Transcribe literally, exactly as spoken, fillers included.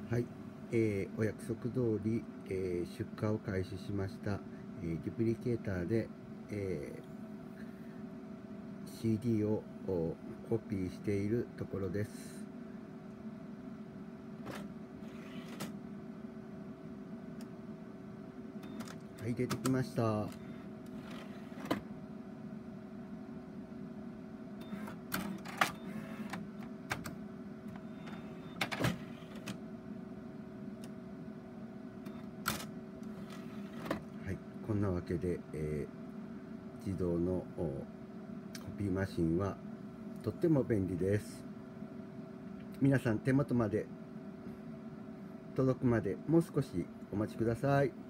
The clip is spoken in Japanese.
はい、えーお約束通り、えー出荷を開始しました、えーデュプリケーターで、えー シーディー をコピーしているところです。はい、出てきました。はい、こんなわけで、えー自動のコピーマシンはとっても便利です。皆さん手元まで届くまでもう少しお待ちください。